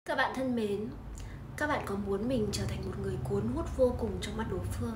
Các bạn thân mến, các bạn có muốn mình trở thành một người cuốn hút vô cùng trong mắt đối phương?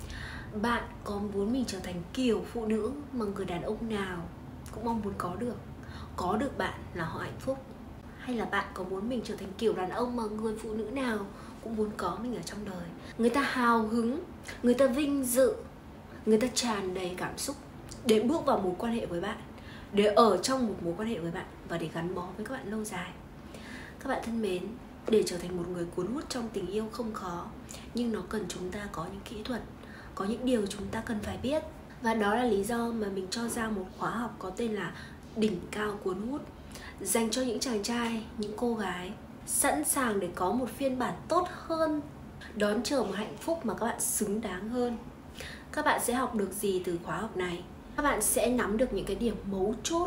Bạn có muốn mình trở thành kiểu phụ nữ mà người đàn ông nào cũng mong muốn có được? Có được bạn là họ hạnh phúc. Hay là bạn có muốn mình trở thành kiểu đàn ông mà người phụ nữ nào cũng muốn có mình ở trong đời? Người ta hào hứng, người ta vinh dự, người ta tràn đầy cảm xúc để bước vào mối quan hệ với bạn, để ở trong một mối quan hệ với bạn và để gắn bó với các bạn lâu dài. Các bạn thân mến, để trở thành một người cuốn hút trong tình yêu không khó, nhưng nó cần chúng ta có những kỹ thuật, có những điều chúng ta cần phải biết. Và đó là lý do mà mình cho ra một khóa học có tên là Đỉnh Cao Cuốn Hút, dành cho những chàng trai, những cô gái sẵn sàng để có một phiên bản tốt hơn, đón chờ một hạnh phúc mà các bạn xứng đáng hơn. Các bạn sẽ học được gì từ khóa học này? Các bạn sẽ nắm được những cái điểm mấu chốt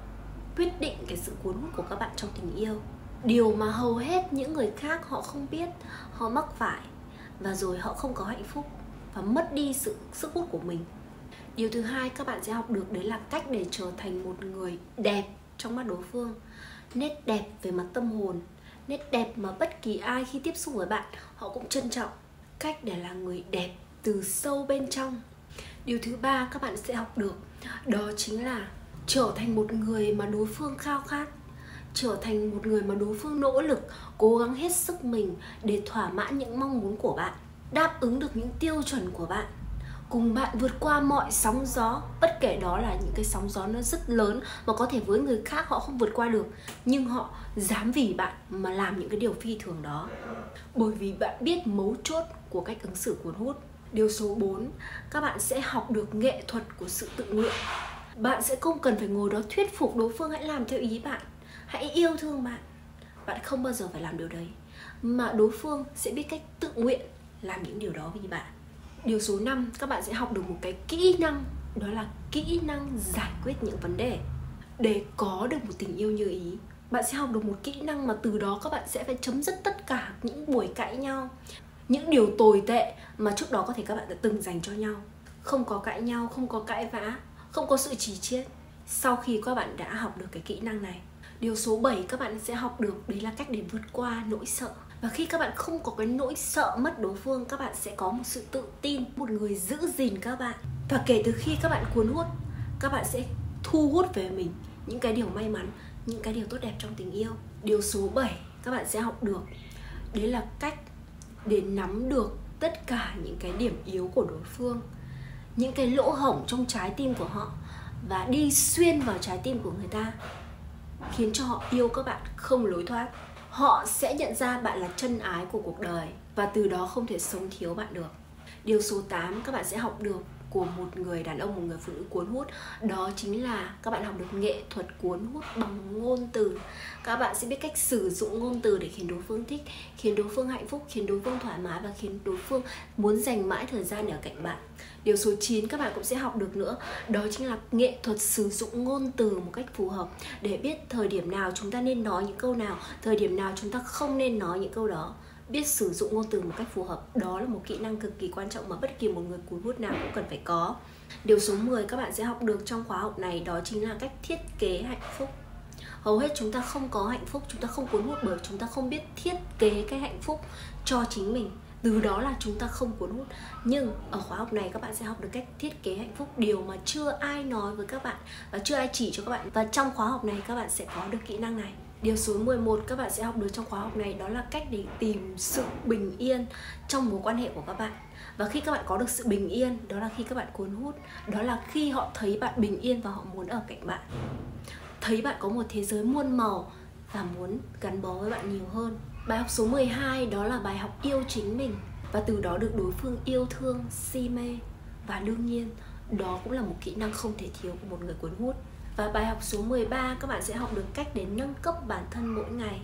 quyết định cái sự cuốn hút của các bạn trong tình yêu, điều mà hầu hết những người khác họ không biết, họ mắc phải và rồi họ không có hạnh phúc và mất đi sức hút của mình. Điều thứ hai các bạn sẽ học được đấy là cách để trở thành một người đẹp trong mắt đối phương. Nét đẹp về mặt tâm hồn, nét đẹp mà bất kỳ ai khi tiếp xúc với bạn họ cũng trân trọng. Cách để là người đẹp từ sâu bên trong. Điều thứ ba các bạn sẽ học được đó chính là trở thành một người mà đối phương khao khát, trở thành một người mà đối phương nỗ lực, cố gắng hết sức mình để thỏa mãn những mong muốn của bạn, đáp ứng được những tiêu chuẩn của bạn, cùng bạn vượt qua mọi sóng gió, bất kể đó là những cái sóng gió nó rất lớn mà có thể với người khác họ không vượt qua được, nhưng họ dám vì bạn mà làm những cái điều phi thường đó, bởi vì bạn biết mấu chốt của cách ứng xử cuốn hút. Điều số 4, các bạn sẽ học được nghệ thuật của sự tự nguyện. Bạn sẽ không cần phải ngồi đó thuyết phục đối phương hãy làm theo ý bạn, hãy yêu thương bạn. Bạn không bao giờ phải làm điều đấy, mà đối phương sẽ biết cách tự nguyện làm những điều đó vì bạn. Điều số 5, các bạn sẽ học được một cái kỹ năng, đó là kỹ năng giải quyết những vấn đề. Để có được một tình yêu như ý, bạn sẽ học được một kỹ năng mà từ đó các bạn sẽ phải chấm dứt tất cả những buổi cãi nhau, những điều tồi tệ mà trước đó có thể các bạn đã từng dành cho nhau. Không có cãi nhau, không có cãi vã, không có sự chì chiết sau khi các bạn đã học được cái kỹ năng này. Điều số 7 các bạn sẽ học được đấy là cách để vượt qua nỗi sợ. Và khi các bạn không có cái nỗi sợ mất đối phương, các bạn sẽ có một sự tự tin, một người giữ gìn các bạn. Và kể từ khi các bạn cuốn hút, các bạn sẽ thu hút về mình những cái điều may mắn, những cái điều tốt đẹp trong tình yêu. Điều số 7 các bạn sẽ học được đấy là cách để nắm được tất cả những cái điểm yếu của đối phương, những cái lỗ hổng trong trái tim của họ, và đi xuyên vào trái tim của người ta, khiến cho họ yêu các bạn không lối thoát. Họ sẽ nhận ra bạn là chân ái của cuộc đời và từ đó không thể sống thiếu bạn được. Điều số 8 các bạn sẽ học được của một người đàn ông, một người phụ nữ cuốn hút, đó chính là các bạn học được nghệ thuật cuốn hút bằng ngôn từ. Các bạn sẽ biết cách sử dụng ngôn từ để khiến đối phương thích, khiến đối phương hạnh phúc, khiến đối phương thoải mái và khiến đối phương muốn dành mãi thời gian ở cạnh bạn. Điều số 9 các bạn cũng sẽ học được nữa, đó chính là nghệ thuật sử dụng ngôn từ một cách phù hợp, để biết thời điểm nào chúng ta nên nói những câu nào, thời điểm nào chúng ta không nên nói những câu đó. Biết sử dụng ngôn từ một cách phù hợp, đó là một kỹ năng cực kỳ quan trọng mà bất kỳ một người cuốn hút nào cũng cần phải có. Điều số 10 các bạn sẽ học được trong khóa học này, đó chính là cách thiết kế hạnh phúc. Hầu hết chúng ta không có hạnh phúc, chúng ta không cuốn hút bởi chúng ta không biết thiết kế cái hạnh phúc cho chính mình. Từ đó là chúng ta không cuốn hút. Nhưng ở khóa học này các bạn sẽ học được cách thiết kế hạnh phúc, điều mà chưa ai nói với các bạn và chưa ai chỉ cho các bạn. Và trong khóa học này các bạn sẽ có được kỹ năng này. Điều số 11 các bạn sẽ học được trong khóa học này, đó là cách để tìm sự bình yên trong mối quan hệ của các bạn. Và khi các bạn có được sự bình yên, đó là khi các bạn cuốn hút, đó là khi họ thấy bạn bình yên và họ muốn ở cạnh bạn, thấy bạn có một thế giới muôn màu và muốn gắn bó với bạn nhiều hơn. Bài học số 12 đó là bài học yêu chính mình, và từ đó được đối phương yêu thương, si mê. Và đương nhiên đó cũng là một kỹ năng không thể thiếu của một người cuốn hút. Và bài học số 13 các bạn sẽ học được cách để nâng cấp bản thân mỗi ngày,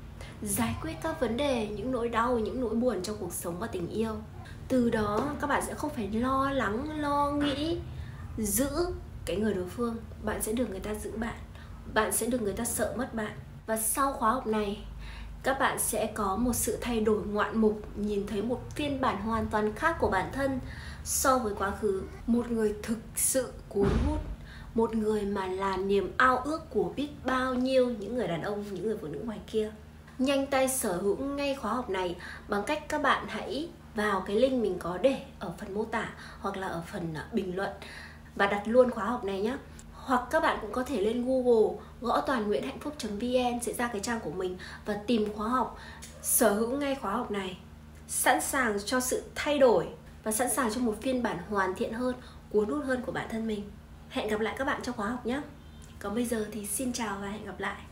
giải quyết các vấn đề, những nỗi đau, những nỗi buồn trong cuộc sống và tình yêu. Từ đó các bạn sẽ không phải lo lắng, lo nghĩ, giữ cái người đối phương. Bạn sẽ được người ta giữ bạn, bạn sẽ được người ta sợ mất bạn. Và sau khóa học này các bạn sẽ có một sự thay đổi ngoạn mục, nhìn thấy một phiên bản hoàn toàn khác của bản thân so với quá khứ. Một người thực sự cuốn hút, một người mà là niềm ao ước của biết bao nhiêu những người đàn ông, những người phụ nữ ngoài kia. nhanh tay sở hữu ngay khóa học này bằng cách các bạn hãy vào cái link mình có để ở phần mô tả hoặc là ở phần bình luận và đặt luôn khóa học này nhé. Hoặc các bạn cũng có thể lên Google gõ toannguyenhhạnhphúc.vn sẽ ra cái trang của mình và tìm khóa học, sở hữu ngay khóa học này, sẵn sàng cho sự thay đổi và sẵn sàng cho một phiên bản hoàn thiện hơn, cuốn hút hơn của bản thân mình. Hẹn gặp lại các bạn trong khóa học nhé. Còn bây giờ thì xin chào và hẹn gặp lại.